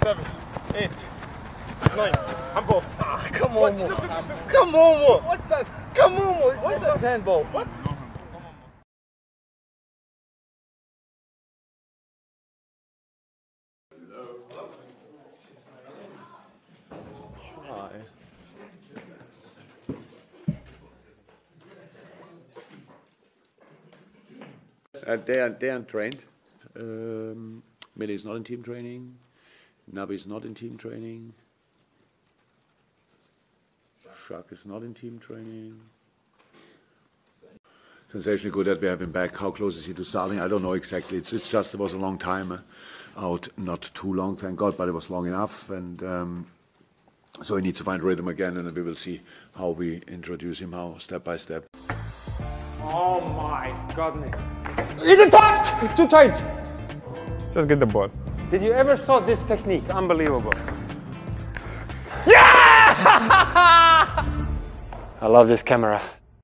7, 8, 9. Handball. Ah, come on, Mo. Come on, Mo. What's that? Come on, Mo. What's that? Handball. What? They aren't trained. Mele is not in team training. Nabi is not in team training. Shak is not in team training. Sensationally good that we have him back. How close is he to starting? I don't know exactly. It's just it was a long time out, not too long, thank God, but it was long enough, and so he needs to find rhythm again, and we will see how we introduce him, how step by step. Oh my goodness. Is it tight? Too tight. Just get the ball. Did you ever saw this technique? Unbelievable. Yeah! I love this camera.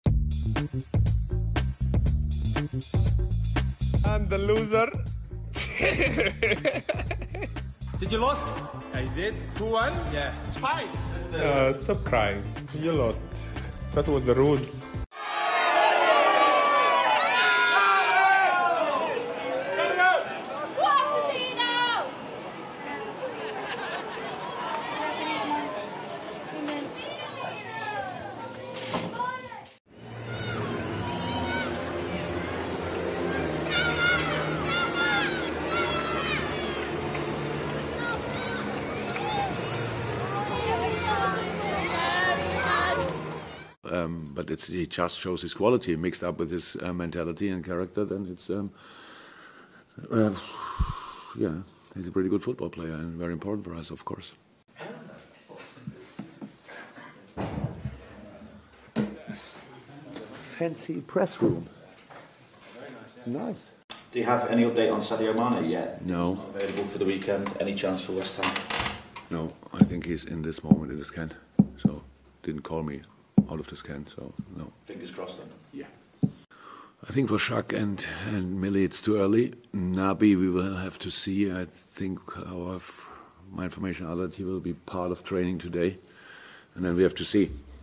And the loser. Did you lost? I did. 2-1? Yeah. It's fine. Stop crying. You lost. That was the rules. But he just shows his quality mixed up with his mentality and character. Then it's yeah, he's a pretty good football player and very important for us, of course. Yes. Fancy press room. Nice. Do you have any update on Sadio Mane yet? No. Not available for the weekend. Any chance for West Ham? No, I think he's in this moment in the scan. So didn't call me out of the scan, so no. Fingers crossed then. Yeah. I think for Shak and Mele it's too early. Nabi we will have to see. I think my information are that he will be part of training today, and then we have to see.